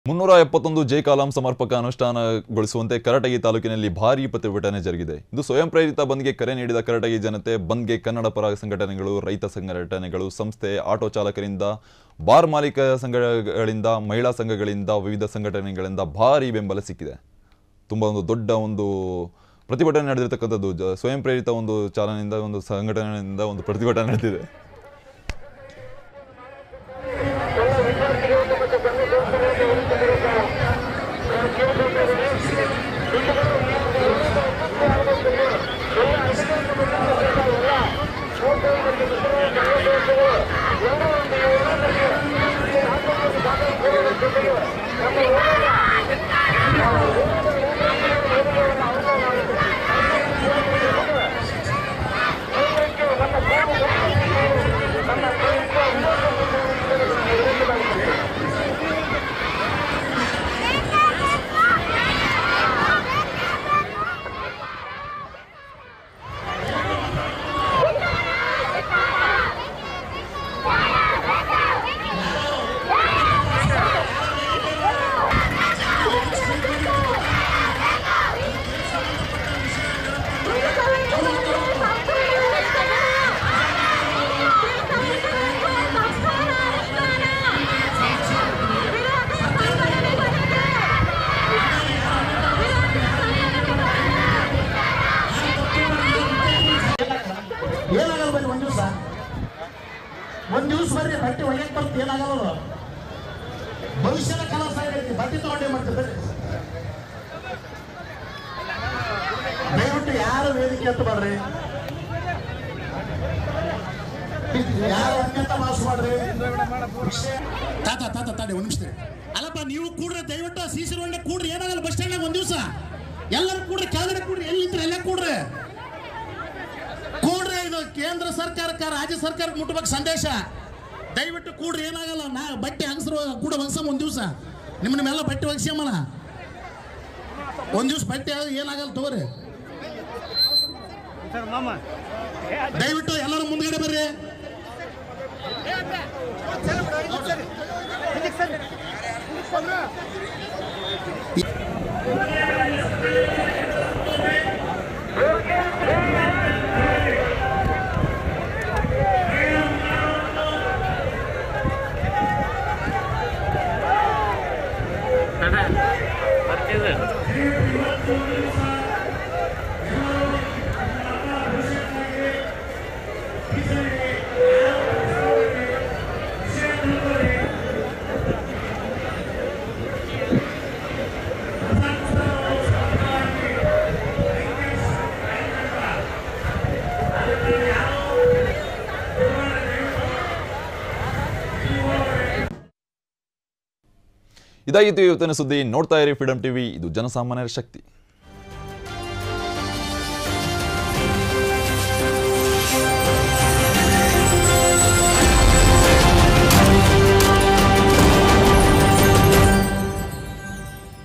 371 J column ಸಮರ್ಪಕ ಅನುಷ್ಠಾನಗೊಳಿಸುವಂತೆ ಕರಟಗಿ ತಾಲೂಕಿನಲ್ಲಿ ಭಾರೀ ಪ್ರತಿಭಟನೆ ಜರುಗಿದೆ. ಇದು ಸ್ವಯಂ ಪ್ರೇರಿತ ಬಂದ್ಗೆ ಕರೆ ನೀಡಿದ ಕರಟಗಿ ಜನತೆ ಬಂದ್ಗೆ ಕನ್ನಡ ಪರ ಸಂಘಟನೆಗಳು, ರೈತ ಸಂಘಟನೆಗಳು, ಸಂಸ್ಥೆ, ಆಟೋ ಚಾಲಕರಿಂದ, ಬಾರ್ ಮಾಲೀಕ ಸಂಘಗಳಿಂದ, ಮಹಿಳಾ ಸಂಘಗಳಿಂದ, ವಿವಿಧ ಸಂಘಟನೆಗಳಿಂದ ಭಾರೀ ಬೆಂಬಲ ಸಿಕ್ಕಿದೆ. ತುಂಬಾ ಒಂದು ದೊಡ್ಡ ಒಂದು ಪ್ರತಿಭಟನೆ ನಡೆದಿರತಕ್ಕಂಥದ್ದು. ಸ್ವಯಂ ಪ್ರೇರಿತ ಒಂದು ಚಾಲನೆಯಿಂದ ಒಂದು ಸಂಘಟನೆಯಿಂದ ಒಂದು ಪ್ರತಿಭಟನೆ ನಡೆದಿದೆ. ಒಂದು ದಿವಸ ಬರ್ರಿ ಬಟ್ಟೆ ಒಯ್ಯಕ್ಕೆ ಬರ್ತು ಏನಾಗಲ್ಲ. ಭವಿಷ್ಯದ ಕೆಲಸ ಆಗೈತಿ, ಬಟ್ಟೆ ತಗೊಂಡೇ ಮಾಡ್ತಾರೆ. ದಯವಿಟ್ಟು ಯಾರು ವೇದಿಕೆ ಹತ್ತು ಮಾಡ್ರಿ, ಯಾರು ಅನ್ಯತ ಮಾಸ ಮಾಡ್ರಿ. ತಾಡಿ ಒಂದು ನಿಮಿಷ ಅಲ್ಲಪ್ಪ, ನೀವು ಕೂಡ್ರಿ, ದಯವಿಟ್ಟು ಸಿಸಿ ರೋಡ್ ಕೂಡ್ರಿ, ಏನಾಗಲ್ಲ. ಬಸ್ ಸ್ಟ್ಯಾಂಡ್ ಒಂದ್ ದಿವಸ ಎಲ್ಲರೂ ಕೂಡ್ರಿ, ಕೆಳಗಡೆ ಕೂಡ್ರಿ, ಎಲ್ಲಿದ್ರೆ ಎಲ್ಲ ಕೂಡ್ರಿ. ಇದು ಕೇಂದ್ರ ಸರ್ಕಾರಕ್ಕೆ, ರಾಜ್ಯ ಸರ್ಕಾರಕ್ಕೆ ಮುಟ್ಟಬೇಕು ಸಂದೇಶ. ದಯವಿಟ್ಟು ಕೂಡ್ರಿ, ಏನಾಗಲ್ಲ. ನಾ ಬಟ್ಟೆ ಹಂಗಸರು ಕೂಡ ಒಗ್ಸಮ್ ಒಂದ್ ದಿವಸ, ನಿಮ್ಮನ್ನೆಲ್ಲ ಬಟ್ಟೆ ಒಗ್ಸಮ್ಮನ ಒಂದ್ ದಿವಸ ಬಟ್ಟೆ ಏನಾಗಲ್ಲ ತಗೋರಿ. ದಯವಿಟ್ಟು ಎಲ್ಲರೂ ಮುಂದ್ಗಡೆ ಬರ್ರಿ. ಇದಾಗಿತ್ತು ಇವತ್ತಿನ ಸುದ್ದಿ. ನೋಡ್ತಾ ಇರಿ ಫ್ರೀಡಂ ಟಿವಿ, ಇದು ಜನಸಾಮಾನ್ಯರ ಶಕ್ತಿ.